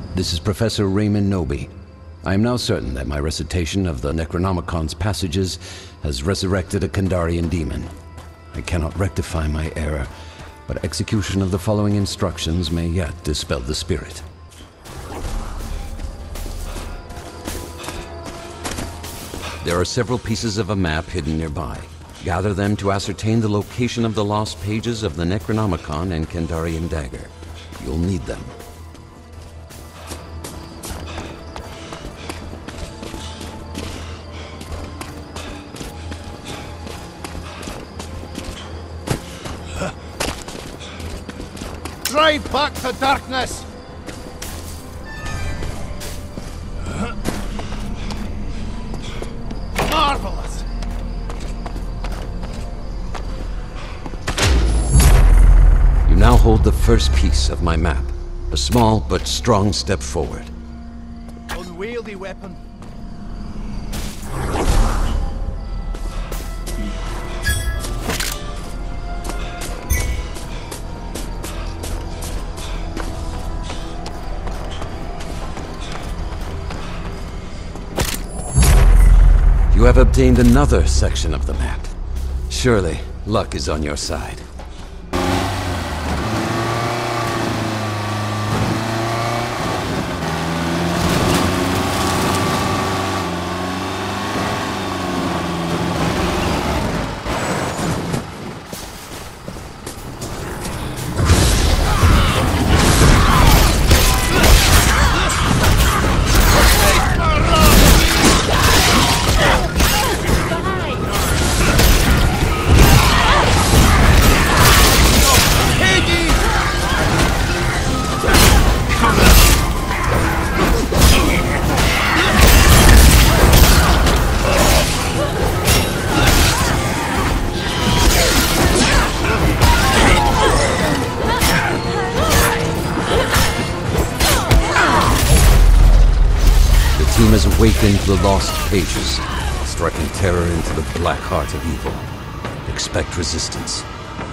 This is Professor Raymond Nobi. I am now certain that my recitation of the Necronomicon's passages has resurrected a Kandarian demon. I cannot rectify my error, but execution of the following instructions may yet dispel the spirit. There are several pieces of a map hidden nearby. Gather them to ascertain the location of the lost pages of the Necronomicon and Kandarian dagger. You'll need them. Drive back the darkness! Marvelous! You now hold the first piece of my map. A small but strong step forward. Unwieldy weapon. You have obtained another section of the map. Surely, luck is on your side. The team has awakened the lost pages, striking terror into the black heart of evil. Expect resistance.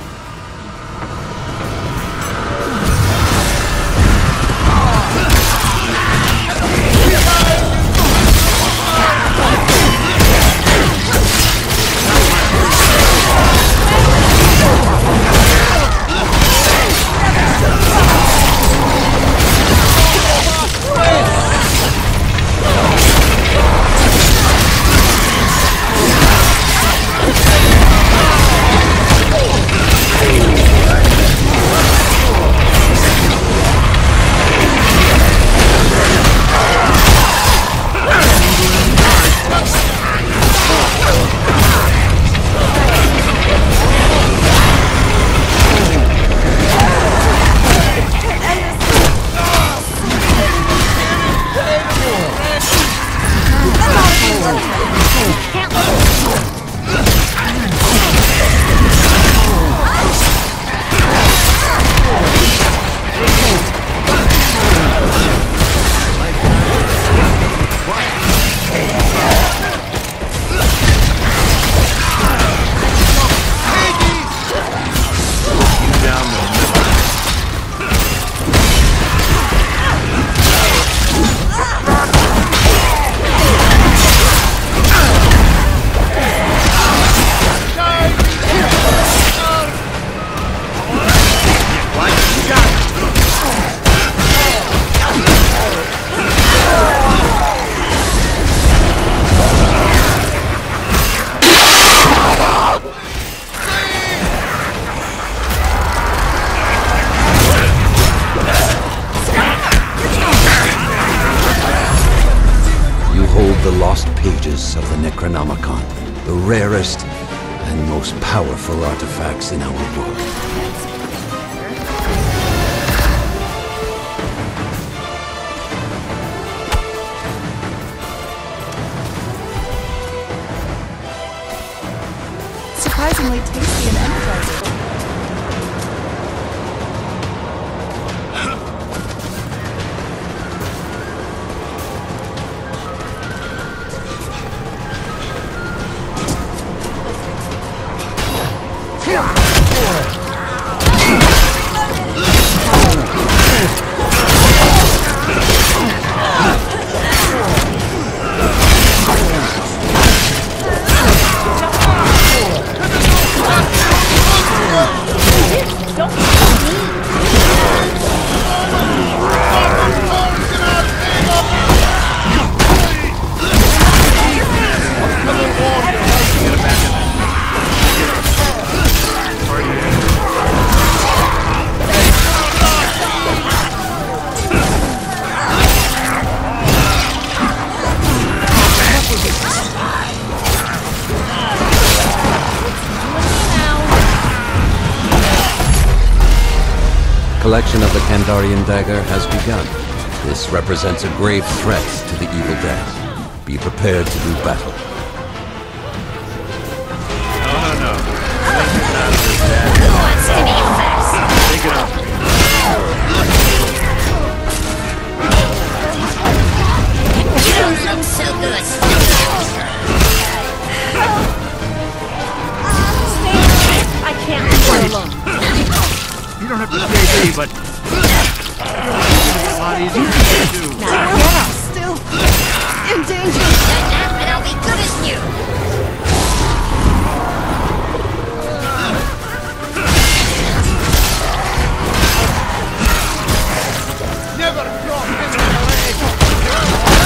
The lost pages of the Necronomicon, the rarest and most powerful artifacts in our world. Surprisingly tasty and energizing. collection of the Kandarian dagger has begun. This represents a grave threat to the evil dead. Be prepared to do battle. No. Who wants to be first? Take it up. You don't look so good. I can't leave her alone. You don't have to save me, but it's a lot easier to do. I'm still in danger. Enough, and I'll be good as new. Never drop him in the leg!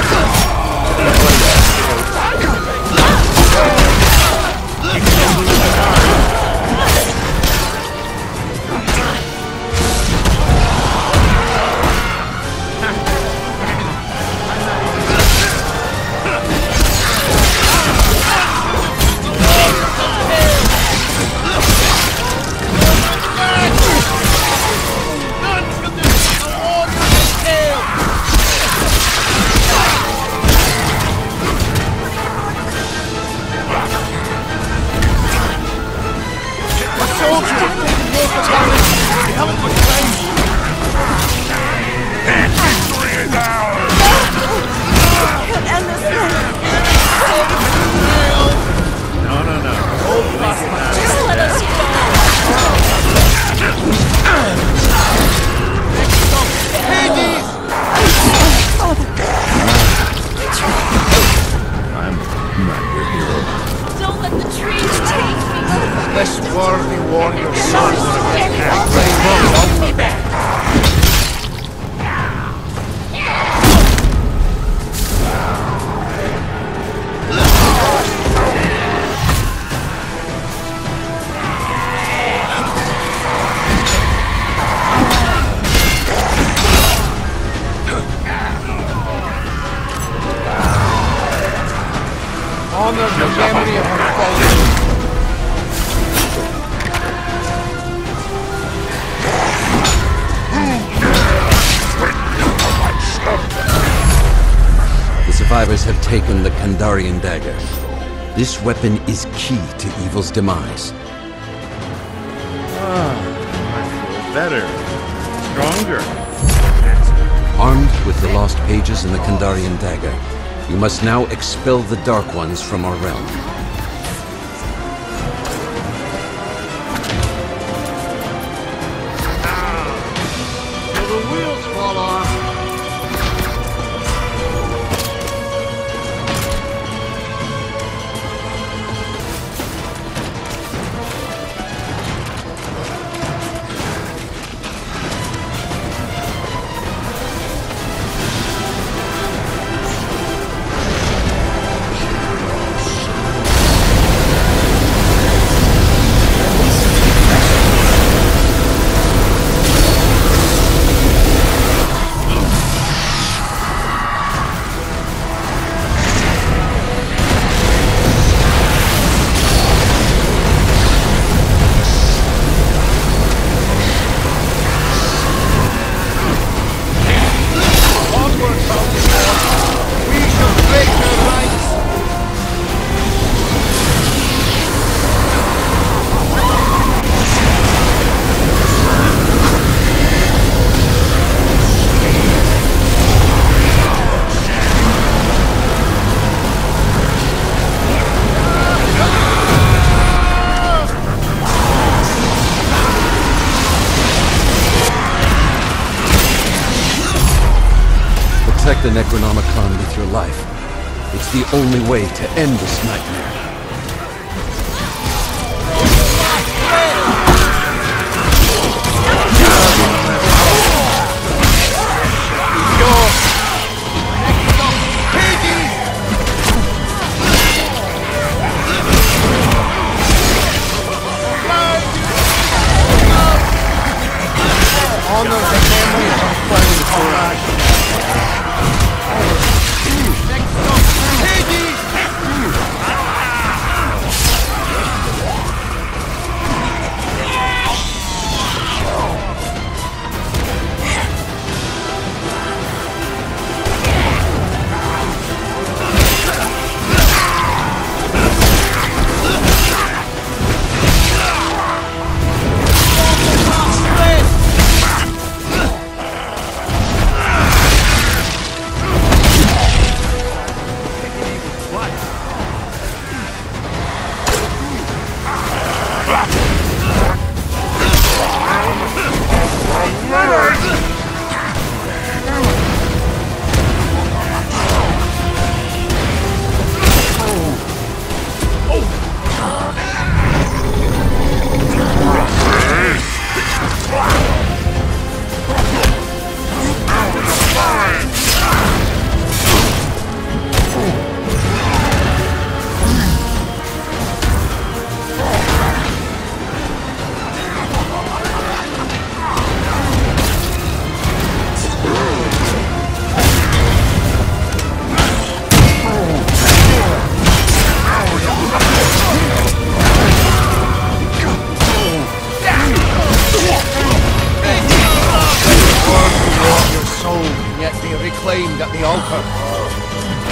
This worthy warrior son hold me back. Honor the memory of her fallen. The survivors have taken the Kandarian dagger. This weapon is key to evil's demise. I feel better. Stronger. Armed with the lost pages and the Kandarian dagger, you must now expel the Dark Ones from our realm. Till the wheels fall off. Protect the Necronomicon with your life. It's the only way to end this nightmare. Honor the memory of her fallen comrade. aimed at the altar.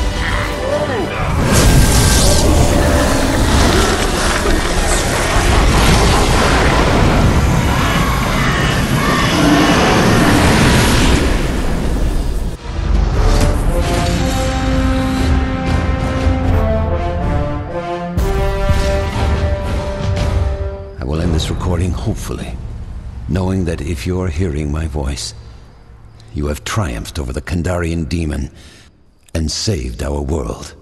I will end this recording hopefully, knowing that if you're hearing my voice, you have triumphed over the Kandarian demon and saved our world.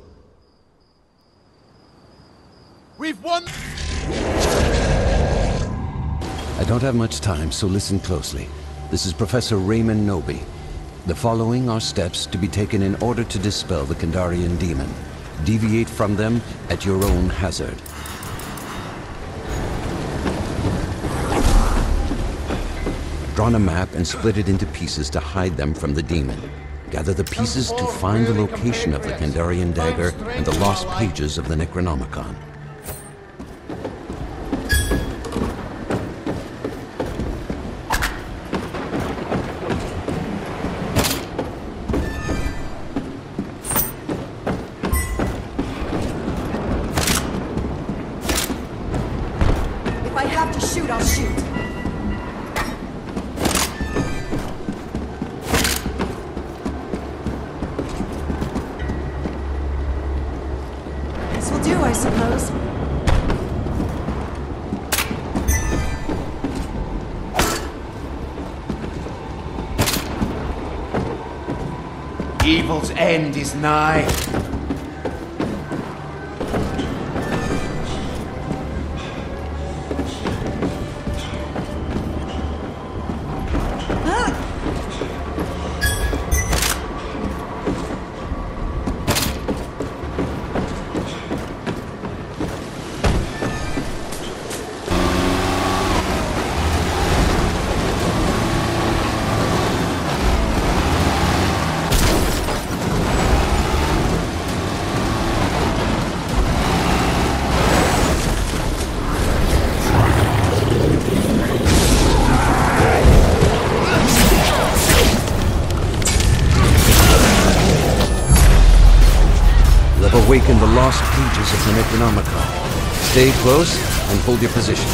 We've won! I don't have much time, so listen closely. This is Professor Raymond Nobi. The following are steps to be taken in order to dispel the Kandarian demon. Deviate from them at your own hazard. Draw a map and split it into pieces to hide them from the demon. Gather the pieces to find the location of the Kandarian dagger and the lost pages of the Necronomicon. If I have to shoot, I'll shoot. This will do, I suppose. Evil's end is nigh. Awaken the lost pages of the Necronomicon. Stay close and hold your position.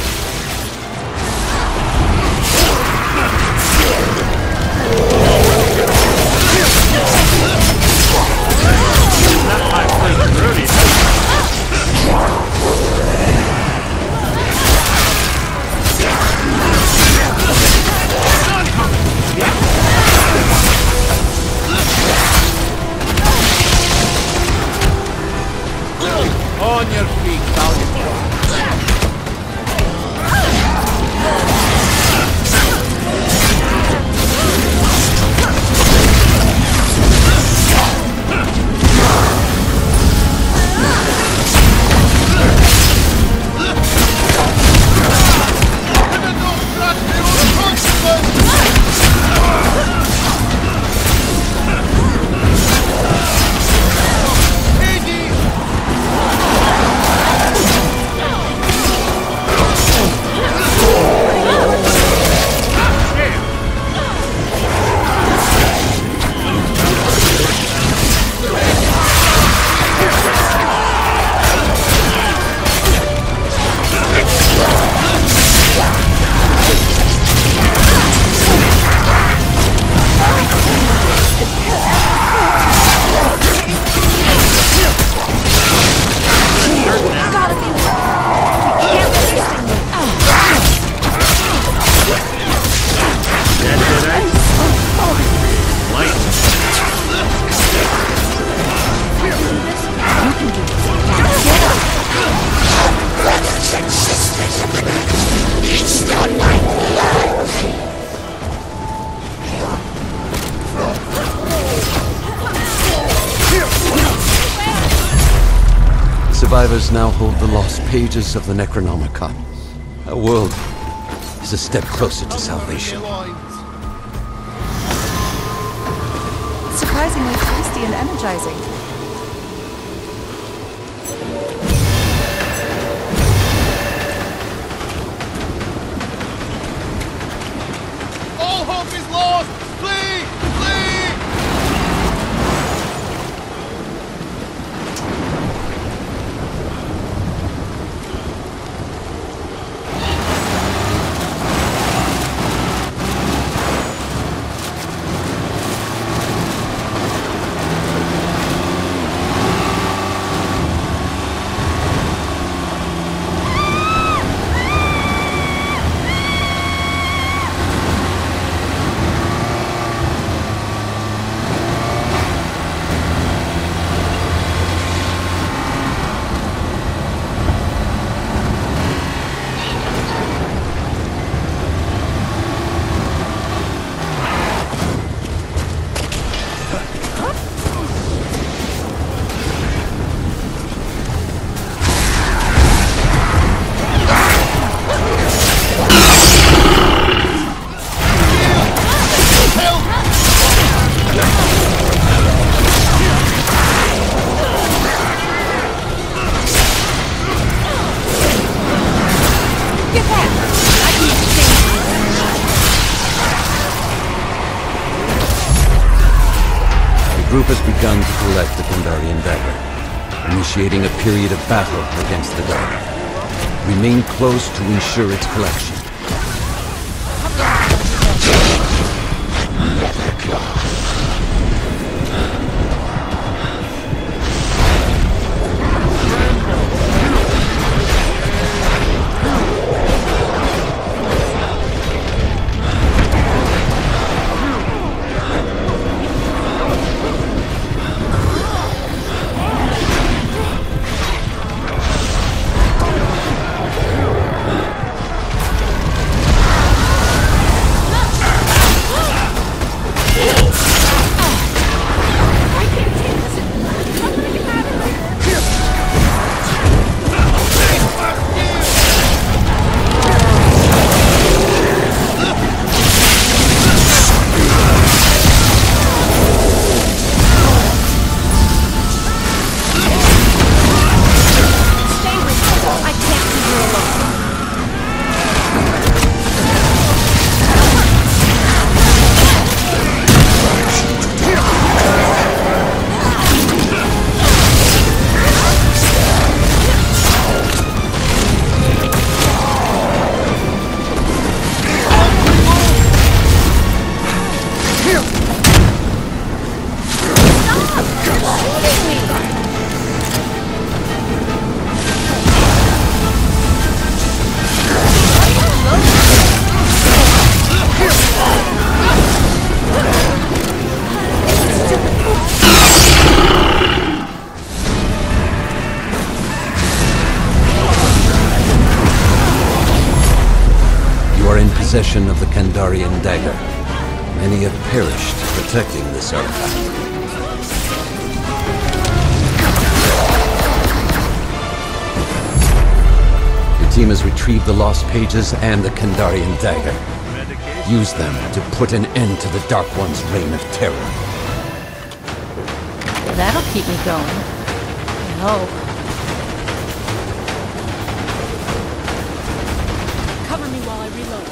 On your feet, Valiant. Survivors now hold the lost pages of the Necronomicon. Our world is a step closer to salvation. Surprisingly tasty and energizing. All hope is lost! Flee! Flee! group has begun to collect the Kandarian dagger, initiating a period of battle against the Dark. Remain close to ensure its collection. Possession of the Kandarian dagger. Many have perished protecting this artifact. Your team has retrieved the lost pages and the Kandarian dagger. Use them to put an end to the Dark One's reign of terror. That'll keep me going. I hope. Cover me while I reload.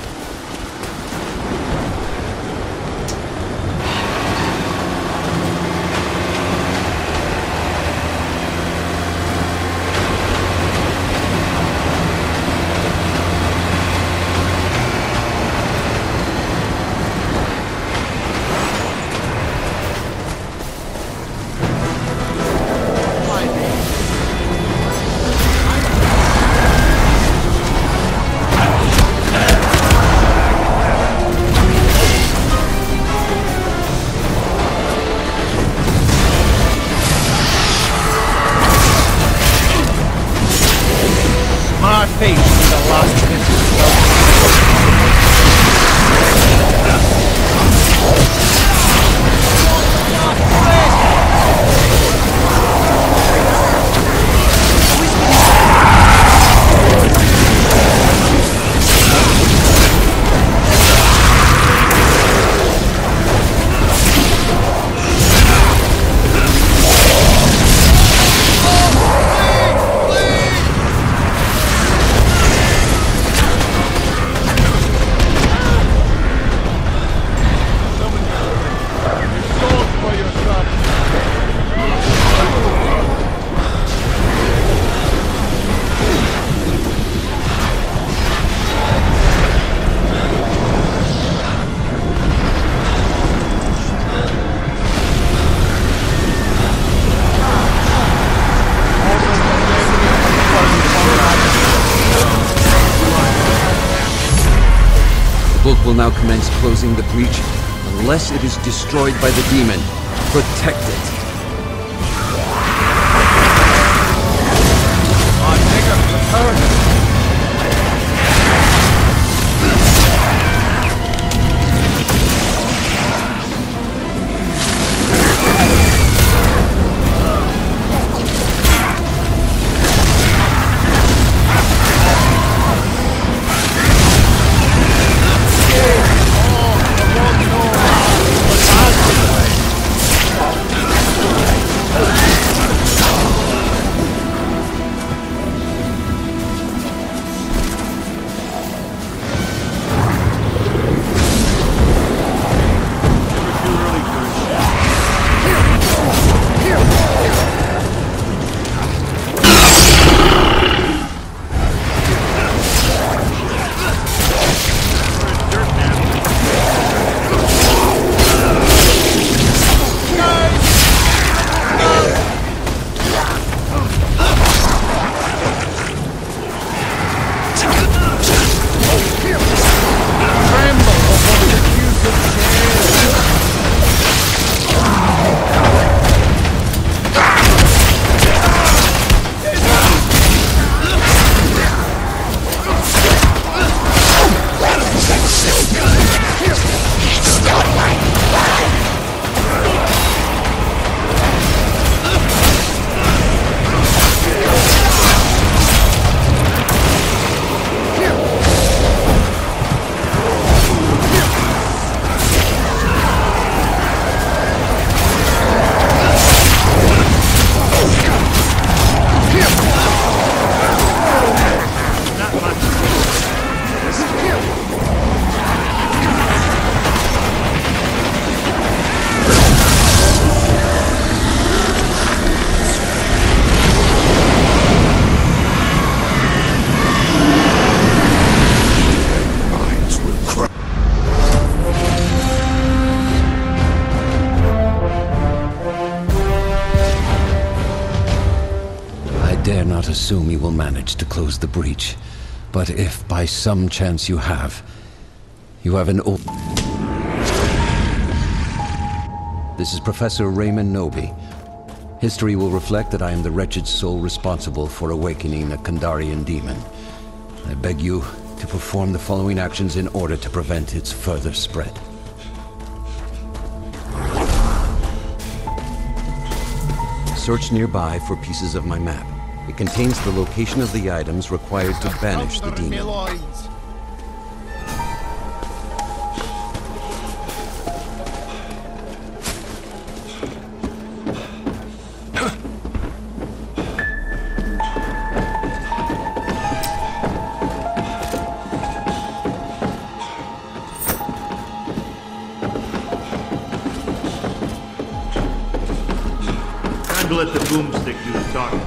Will now commence closing the breach unless it is destroyed by the demon. Protect it. cannot assume you will manage to close the breach. But if by some chance you have an old... This is Professor Raymond Nobi. History will reflect that I am the wretched soul responsible for awakening the Kandarian demon. I beg you to perform the following actions in order to prevent its further spread. Search nearby for pieces of my map. It contains the location of the items required to banish the demon. Time to let the boomstick do the talking.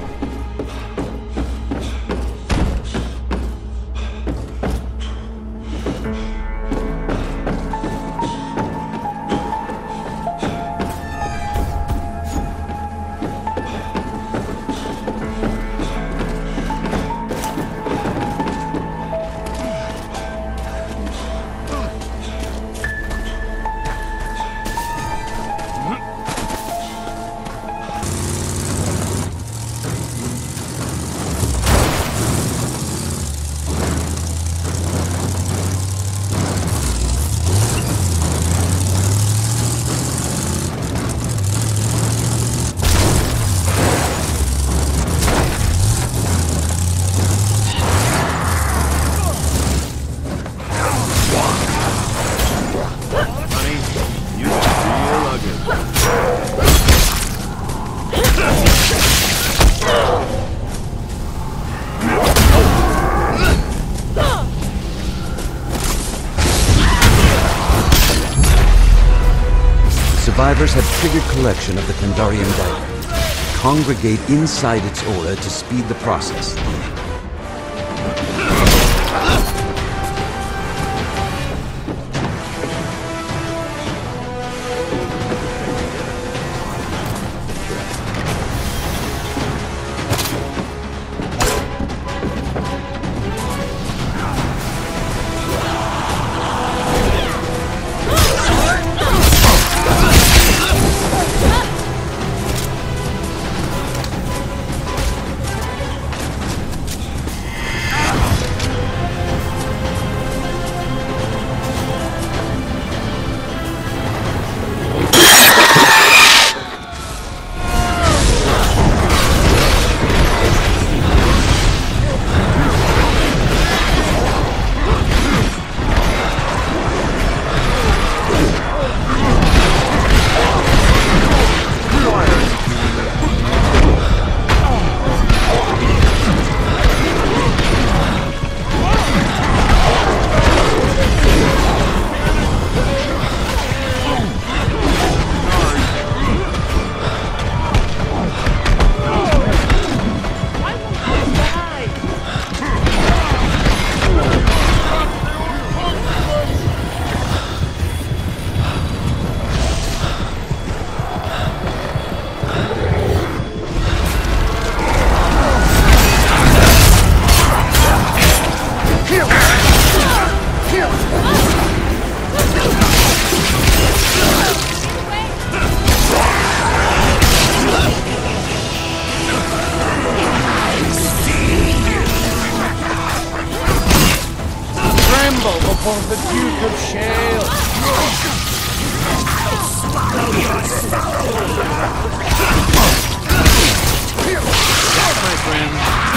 Survivors have triggered collection of the Kandarian dagger. Congregate inside its aura to speed the process. Before the Duke of Shale! My friend.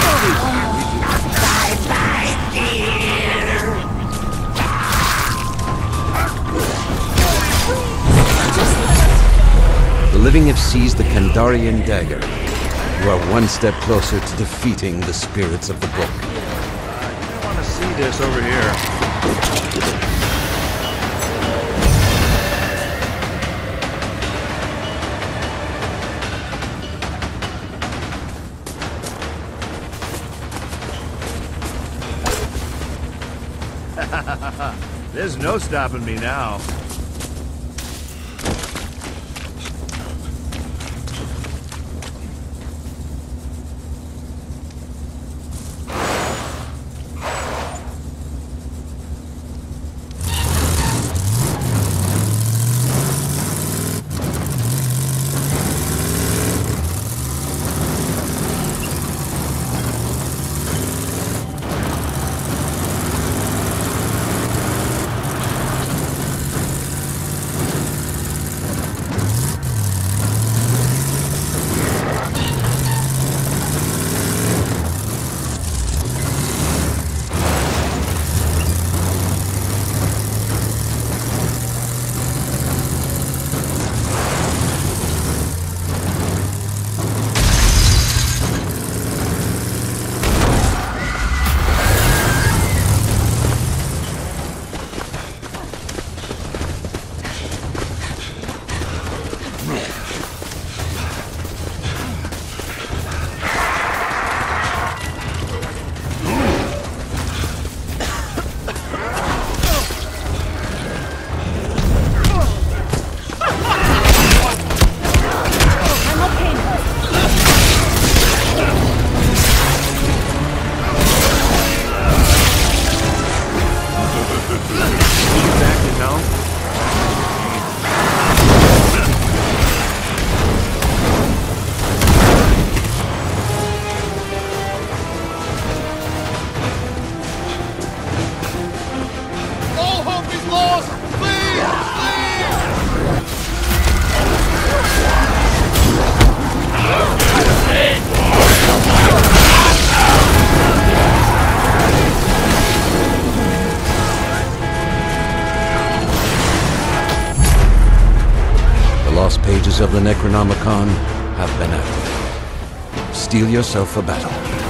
Bye-bye, dear. The living have seized the Kandarian dagger. You are one step closer to defeating the spirits of the book. I want to see this over here. There's no stopping me now. lost pages of the Necronomicon have been activated. Steel yourself for battle.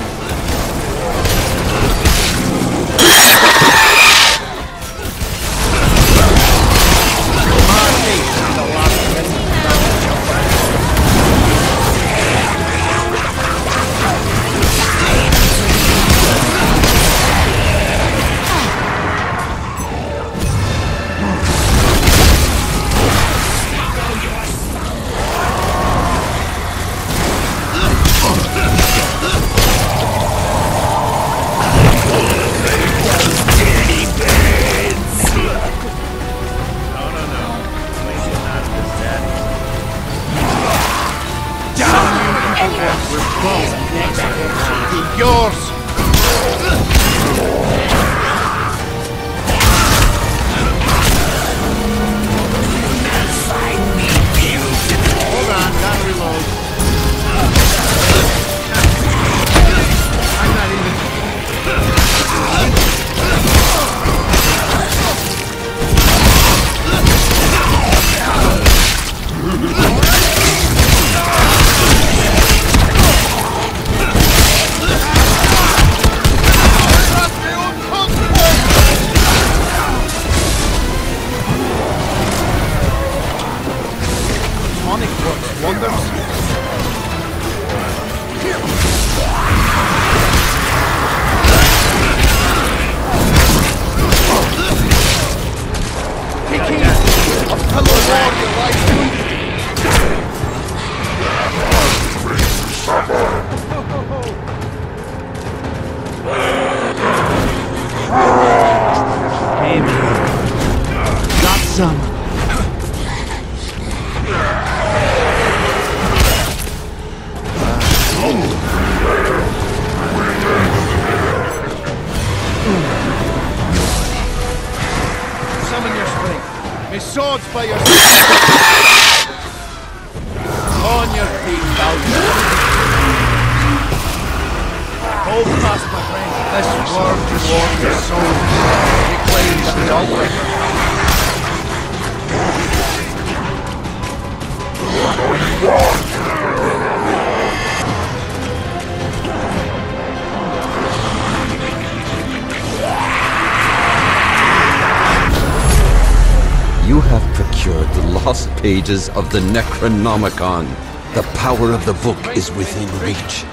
You have procured the lost pages of the Necronomicon. The power of the book is within reach.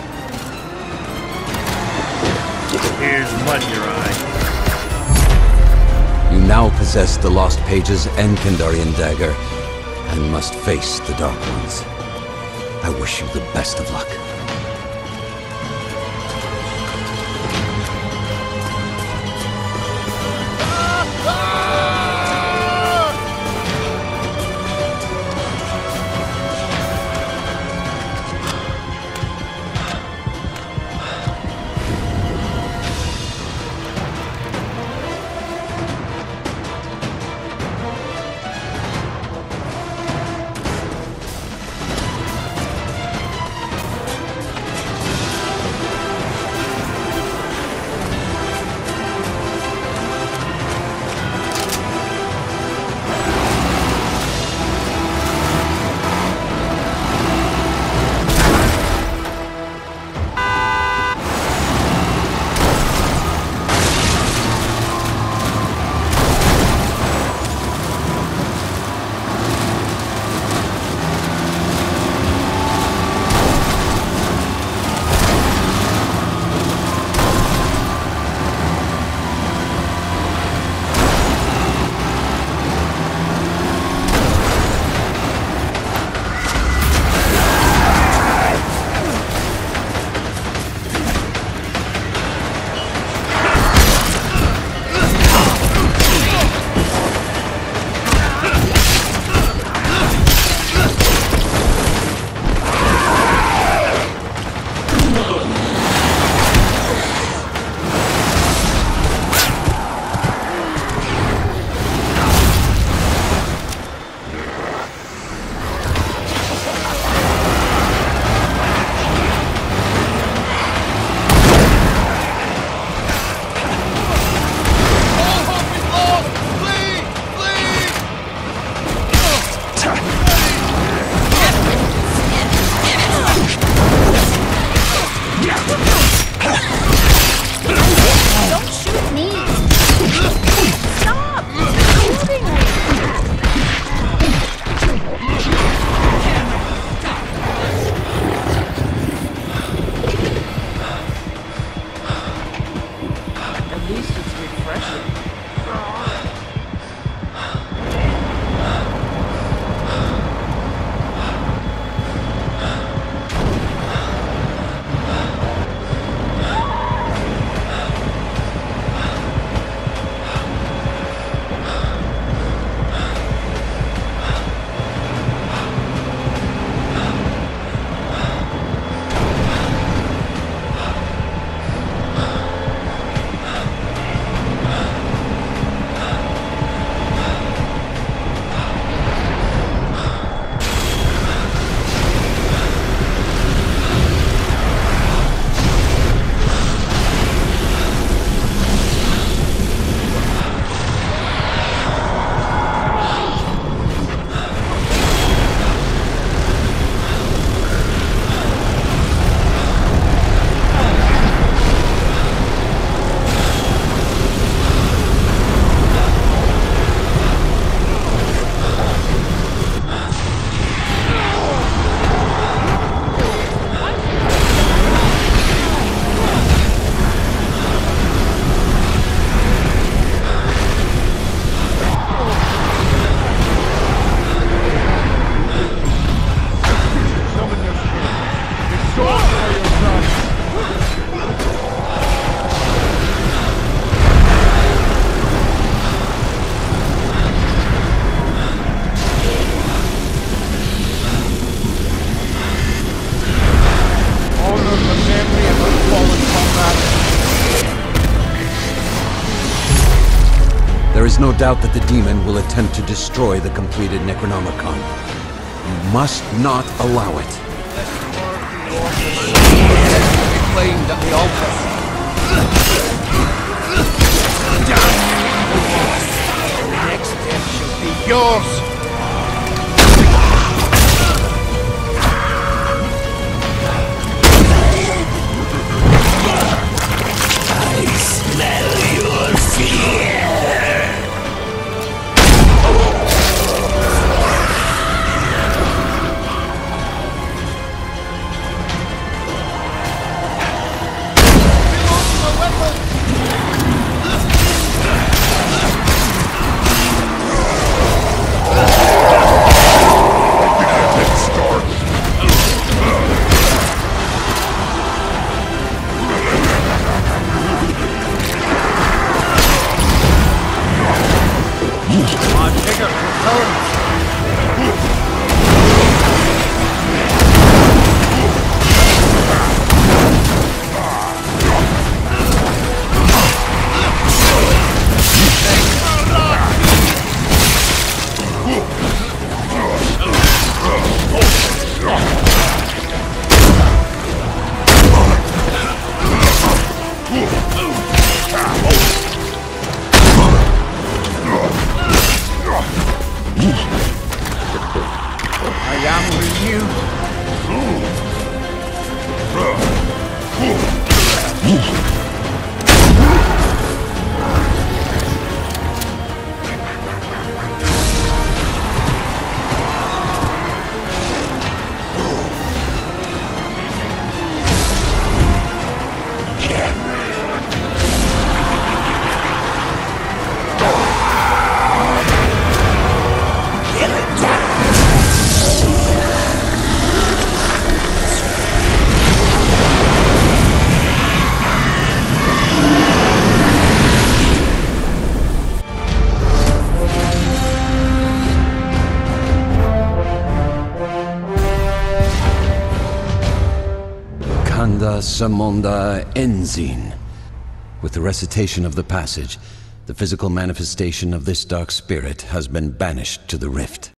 Here's mud in your eye. You now possess the lost pages and Kandarian dagger, and must face the Dark Ones. I wish you the best of luck. is no doubt that the demon will attempt to destroy the completed Necronomicon. You must not allow it. Reclaimed at the altar. Next step shall be yours. Kanda Samonda Enzin. With the recitation of the passage, the physical manifestation of this dark spirit has been banished to the rift.